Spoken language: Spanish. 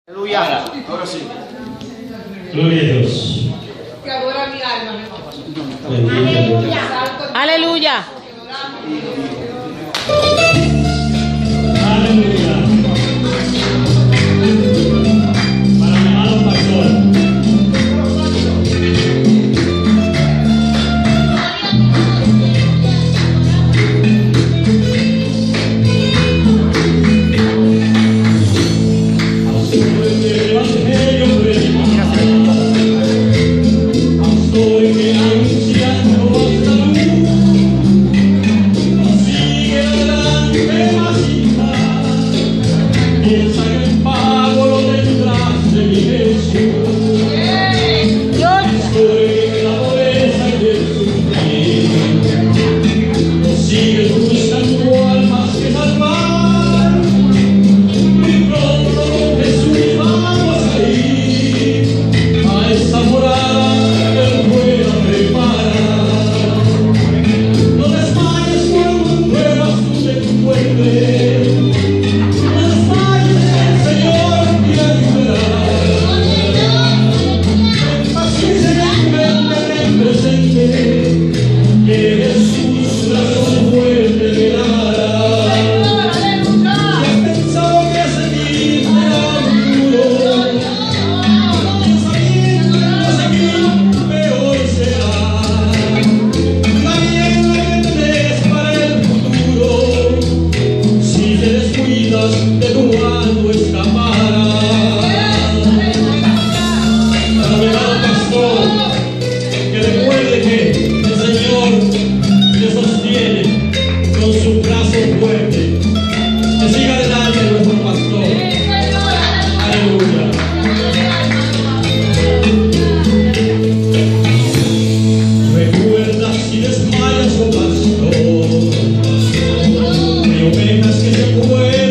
Aleluya. Ahora sí. Gloria a Dios. Que adora mi alma. Aleluya. Aleluya. Aleluya. Para mi amado pastor. De tu mano escapará. Para mi amado pastor, que recuerde que el Señor le sostiene con su brazo fuerte. Que siga adelante nuestro pastor. Aleluya. Recuerda si desmayas, oh pastor, de ovejas que se pueden